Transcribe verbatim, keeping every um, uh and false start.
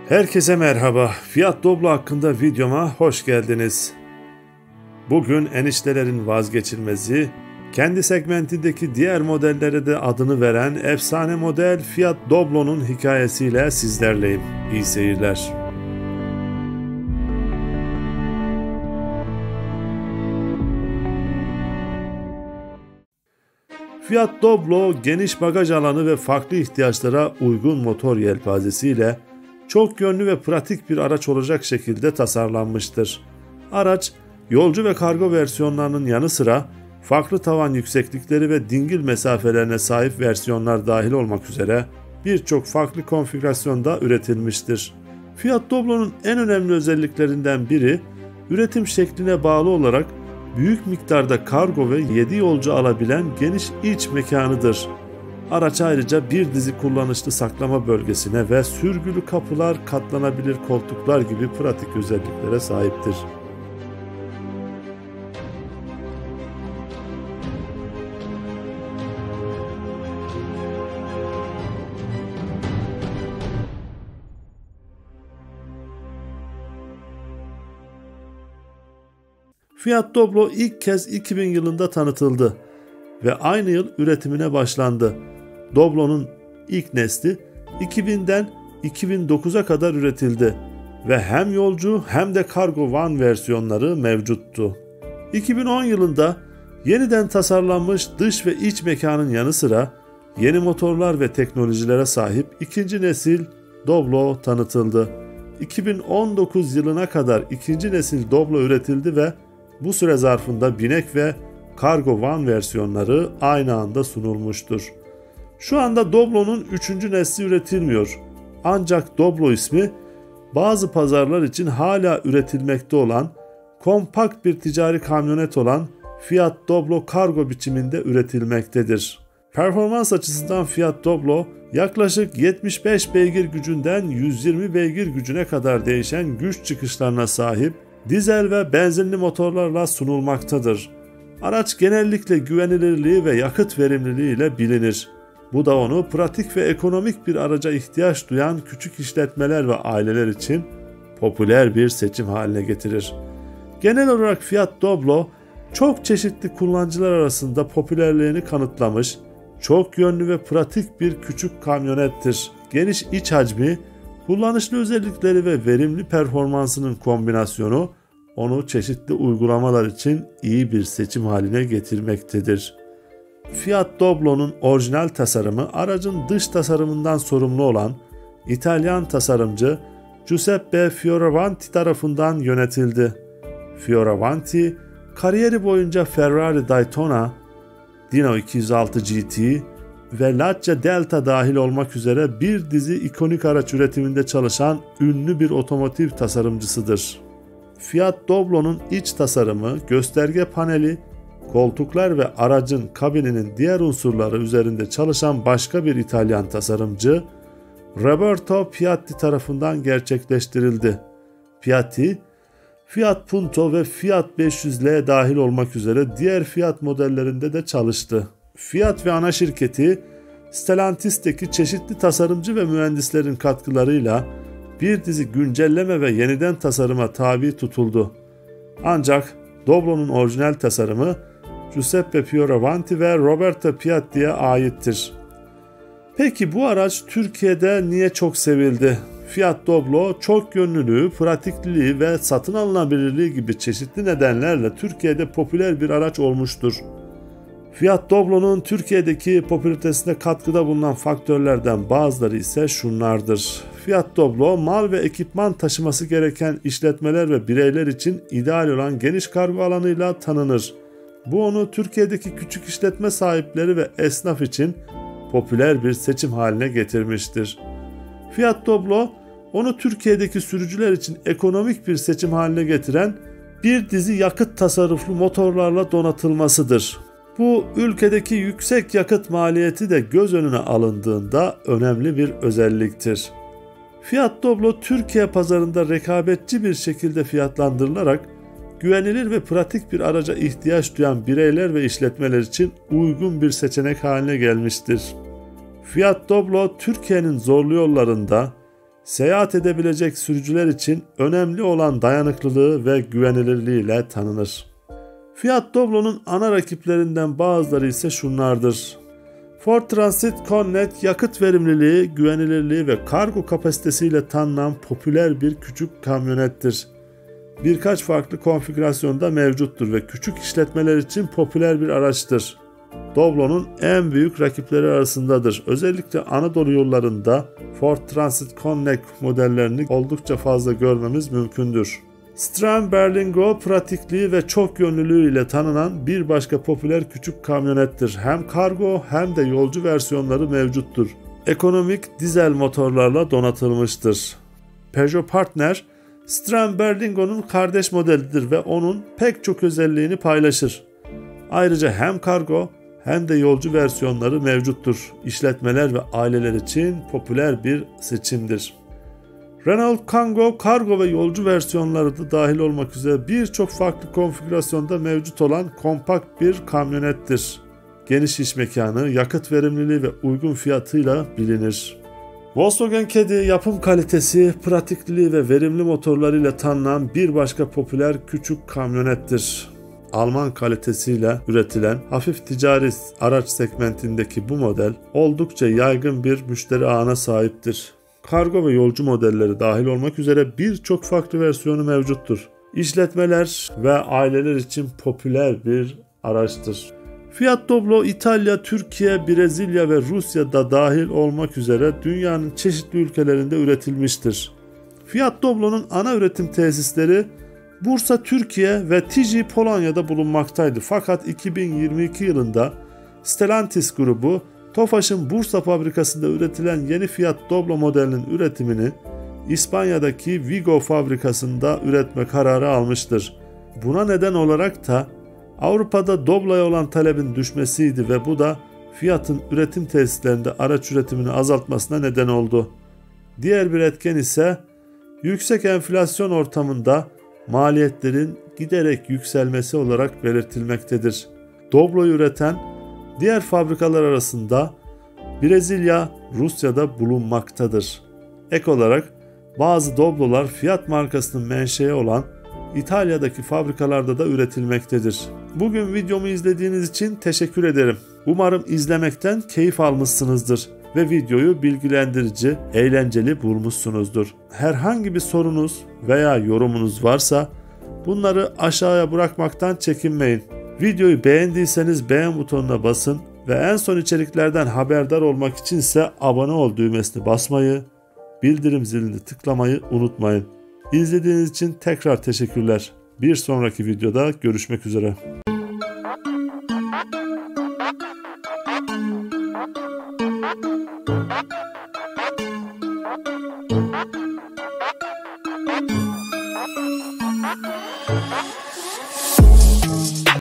Herkese merhaba. Fiat Doblo hakkında videoma hoş geldiniz. Bugün eniştelerin vazgeçilmezi, kendi segmentindeki diğer modellere de adını veren efsane model Fiat Doblo'nun hikayesiyle sizlerleyim. İyi seyirler. Fiat Doblo geniş bagaj alanı ve farklı ihtiyaçlara uygun motor yelpazesiyle çok yönlü ve pratik bir araç olacak şekilde tasarlanmıştır. Araç, yolcu ve kargo versiyonlarının yanı sıra farklı tavan yükseklikleri ve dingil mesafelerine sahip versiyonlar dahil olmak üzere birçok farklı konfigürasyonda üretilmiştir. Fiat Doblo'nun en önemli özelliklerinden biri, üretim şekline bağlı olarak büyük miktarda kargo ve yedi yolcu alabilen geniş iç mekanıdır. Araç ayrıca bir dizi kullanışlı saklama bölgesine ve sürgülü kapılar, katlanabilir koltuklar gibi pratik özelliklere sahiptir. Fiat Doblo ilk kez iki bin yılında tanıtıldı ve aynı yıl üretimine başlandı. Doblo'nun ilk nesli iki binden iki bin dokuza kadar üretildi ve hem yolcu hem de kargo van versiyonları mevcuttu. iki bin on yılında yeniden tasarlanmış dış ve iç mekanın yanı sıra yeni motorlar ve teknolojilere sahip ikinci nesil Doblo tanıtıldı. iki bin on dokuz yılına kadar ikinci nesil Doblo üretildi ve bu süre zarfında binek ve kargo van versiyonları aynı anda sunulmuştur. Şu anda Doblo'nun üçüncü nesli üretilmiyor. Ancak Doblo ismi bazı pazarlar için hala üretilmekte olan kompakt bir ticari kamyonet olan Fiat Doblo kargo biçiminde üretilmektedir. Performans açısından Fiat Doblo yaklaşık yetmiş beş beygir gücünden yüz yirmi beygir gücüne kadar değişen güç çıkışlarına sahip dizel ve benzinli motorlarla sunulmaktadır. Araç genellikle güvenilirliği ve yakıt verimliliği ile bilinir. Bu da onu pratik ve ekonomik bir araca ihtiyaç duyan küçük işletmeler ve aileler için popüler bir seçim haline getirir. Genel olarak Fiat Doblo çok çeşitli kullanıcılar arasında popülerliğini kanıtlamış, çok yönlü ve pratik bir küçük kamyonettir. Geniş iç hacmi, kullanışlı özellikleri ve verimli performansının kombinasyonu onu çeşitli uygulamalar için iyi bir seçim haline getirmektedir. Fiat Doblo'nun orijinal tasarımı aracın dış tasarımından sorumlu olan İtalyan tasarımcı Giuseppe Fioravanti tarafından yönetildi. Fioravanti, kariyeri boyunca Ferrari Daytona, Dino iki yüz altı G T ve Lancia Delta dahil olmak üzere bir dizi ikonik araç üretiminde çalışan ünlü bir otomotiv tasarımcısıdır. Fiat Doblo'nun iç tasarımı, gösterge paneli, koltuklar ve aracın kabininin diğer unsurları üzerinde çalışan başka bir İtalyan tasarımcı Roberto Piatti tarafından gerçekleştirildi. Piatti, Fiat Punto ve Fiat beş yüz L dahil olmak üzere diğer Fiat modellerinde de çalıştı. Fiat ve ana şirketi Stellantis'teki çeşitli tasarımcı ve mühendislerin katkılarıyla bir dizi güncelleme ve yeniden tasarıma tabi tutuldu. Ancak Doblo'nun orijinal tasarımı Giuseppe Fioravanti ve Roberto Piatti'ye aittir. Peki bu araç Türkiye'de niye çok sevildi? Fiat Doblo çok yönlülüğü, pratikliliği ve satın alınabilirliği gibi çeşitli nedenlerle Türkiye'de popüler bir araç olmuştur. Fiat Doblo'nun Türkiye'deki popülaritesine katkıda bulunan faktörlerden bazıları ise şunlardır. Fiat Doblo, mal ve ekipman taşıması gereken işletmeler ve bireyler için ideal olan geniş kargo alanıyla tanınır. Bu onu Türkiye'deki küçük işletme sahipleri ve esnaf için popüler bir seçim haline getirmiştir. Fiat Doblo, onu Türkiye'deki sürücüler için ekonomik bir seçim haline getiren bir dizi yakıt tasarruflu motorlarla donatılmasıdır. Bu ülkedeki yüksek yakıt maliyeti de göz önüne alındığında önemli bir özelliktir. Fiat Doblo Türkiye pazarında rekabetçi bir şekilde fiyatlandırılarak güvenilir ve pratik bir araca ihtiyaç duyan bireyler ve işletmeler için uygun bir seçenek haline gelmiştir. Fiat Doblo Türkiye'nin zorlu yollarında Seyahat edebilecek sürücüler için önemli olan dayanıklılığı ve güvenilirliğiyle tanınır. Fiat Doblo'nun ana rakiplerinden bazıları ise şunlardır. Ford Transit Connect yakıt verimliliği, güvenilirliği ve kargo kapasitesiyle tanınan popüler bir küçük kamyonettir. Birkaç farklı konfigürasyonda mevcuttur ve küçük işletmeler için popüler bir araçtır. Doblo'nun en büyük rakipleri arasındadır. Özellikle Anadolu yollarında Ford Transit Connect modellerini oldukça fazla görmemiz mümkündür. Stram Berlingo pratikliği ve çok yönlülüğü ile tanınan bir başka popüler küçük kamyonettir. Hem kargo hem de yolcu versiyonları mevcuttur. Ekonomik dizel motorlarla donatılmıştır. Peugeot Partner, Stram Berlingo'nun kardeş modelidir ve onun pek çok özelliğini paylaşır. Ayrıca hem kargo hem de yolcu versiyonları mevcuttur. İşletmeler ve aileler için popüler bir seçimdir. Renault Kangoo kargo ve yolcu versiyonları da dahil olmak üzere birçok farklı konfigürasyonda mevcut olan kompakt bir kamyonettir. Geniş iş mekanı, yakıt verimliliği ve uygun fiyatıyla bilinir. Volkswagen Caddy yapım kalitesi, pratikliği ve verimli motorlarıyla tanınan bir başka popüler küçük kamyonettir. Alman kalitesiyle üretilen hafif ticari araç segmentindeki bu model oldukça yaygın bir müşteri ağına sahiptir. Kargo ve yolcu modelleri dahil olmak üzere birçok farklı versiyonu mevcuttur. İşletmeler ve aileler için popüler bir araçtır. Fiat Doblo İtalya, Türkiye, Brezilya ve Rusya'da dahil olmak üzere dünyanın çeşitli ülkelerinde üretilmiştir. Fiat Doblo'nun ana üretim tesisleri Bursa, Türkiye ve Tiji, Polonya'da bulunmaktaydı. Fakat iki bin yirmi iki yılında Stellantis grubu Tofaş'ın Bursa fabrikasında üretilen yeni Fiat Doblo modelinin üretimini İspanya'daki Vigo fabrikasında üretme kararı almıştır. Buna neden olarak da Avrupa'da Doblo'ya olan talebin düşmesiydi ve bu da Fiat'ın üretim tesislerinde araç üretimini azaltmasına neden oldu. Diğer bir etken ise yüksek enflasyon ortamında maliyetlerin giderek yükselmesi olarak belirtilmektedir. Doblo'yu üreten diğer fabrikalar arasında Brezilya, Rusya'da bulunmaktadır. Ek olarak bazı Doblo'lar Fiat markasının menşei olan İtalya'daki fabrikalarda da üretilmektedir. Bugün videomu izlediğiniz için teşekkür ederim. Umarım izlemekten keyif almışsınızdır ve videoyu bilgilendirici, eğlenceli bulmuşsunuzdur. Herhangi bir sorunuz veya yorumunuz varsa bunları aşağıya bırakmaktan çekinmeyin. Videoyu beğendiyseniz beğen butonuna basın ve en son içeriklerden haberdar olmak için ise abone ol düğmesini basmayı, bildirim zilini tıklamayı unutmayın. İzlediğiniz için tekrar teşekkürler. Bir sonraki videoda görüşmek üzere. Bye.